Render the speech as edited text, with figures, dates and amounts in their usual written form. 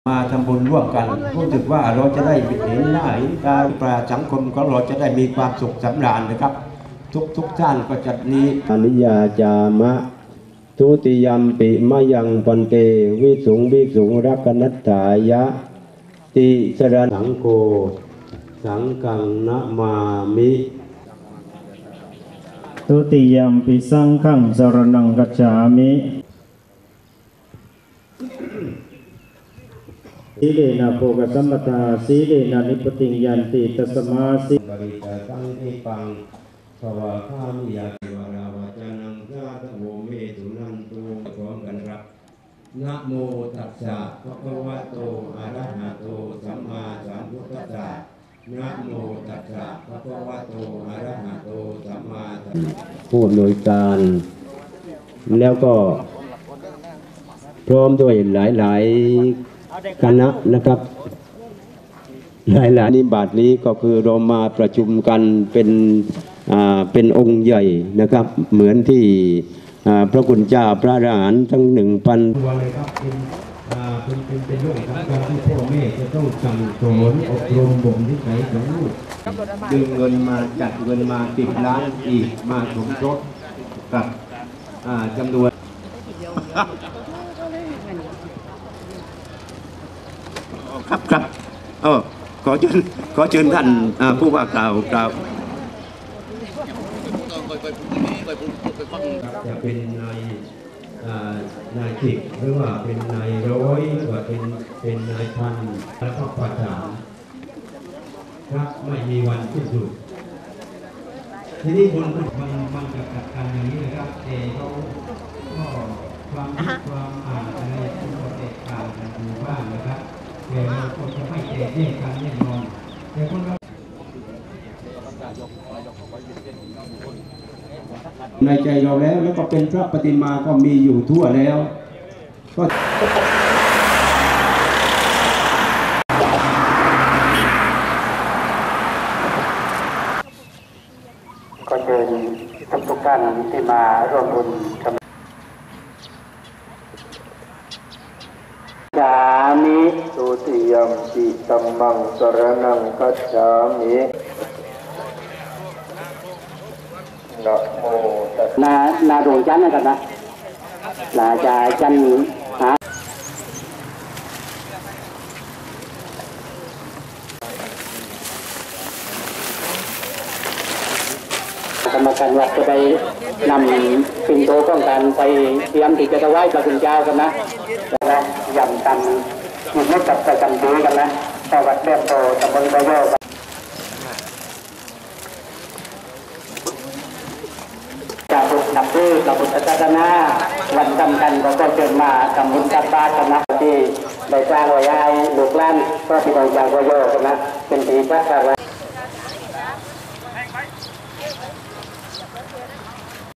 มาทำบุญร่วมกันรู้สึกว่าเราจะได้เห็นหน้าเห็นตาประสังคมของเราจะได้มีความสุขสำราญนะครับทุกท่านก็จะนี้อนิยาจามะทุติยมปิมะยังปันเตวิสุงรักนัตถายะติสรณังโกสังฆังนะมามิทุติยมปิสังฆังสรณังกัจฉามิสีเลนะโภคสัมปทาสีเลนะนิพติยันติตัสมาสีบริตาสังฆปังภวะข้ามิยาติวราวจานังญาตโวเมตุนันตุพร้อมกันครับนะโมตัสสะภะคะวะโตอะระหะโตสัมมาสัมพุทธัสสะนะโมตัสสะภะคะวะโตอะระหะโตสัมมาสัมพุทธัสสะผู้อำนวยการแล้วก็พร้อมด้วยหลายคณะนะครับหลายนิบาตนี้ก็คือเรามาประชุมกันเป็นองค์ใหญ่นะครับเหมือนที่พระคุณเจ้าพระอรหันต์ทั้ง 1,000 ตัวเลยครับเป็นเรื่องของการที่พ่อแม่จะต้องสั่งสอนอบรมบ่มนิสัยของลูกดึงเงินมาจัดเงินมา10 ล้านอีกมาสมทบกับจำนวนครับขอเชิญท่านผู้ว่ากล่าวจะเป็นนายสิบหรือว่าเป็นนายร้อยหรือว่าเป็นนายพันแล้วก็ประสานครับไม่มีวันสิ้นสุดทีนี้คนมันจะจัดการอย่างนี้นะครับเขาก็ความคิดความอะไรที่เราแตกต่างกันอยู่บ้างนะครับแต่เราก็จะไม่แตกแยกกันแน่นอนแต่คนเราในใจเราแล้วก็เป็นพระปฏิมาก็มีอยู่ทั่วแล้วก็เชิญทุกท่านที่มาร่วมบุญสามิทุติยมปิธัมมังสรณังกัจฉามินะโมตัสสะนาดวงจันทร์นะครับนะนาจาจันทร์กรรมการวัดจะไปนำปิ่นโตต้องการไปเตรียมที่จะถวายพระคุณเจ้ากันนะย้ำกันอยู่ไม่จับประจำปีกันนะต่อวัดเรียบโตตำบลกระโยกจากบุญนำด้วยกับบุญศาสนาวันสำคัญก็เชิญมาทำบุญตักบาตรกันนะที่ได้สร้างไว้ให้ลูกหลานก็พี่น้องชาวกระโยกกันนะเป็นปีพระรา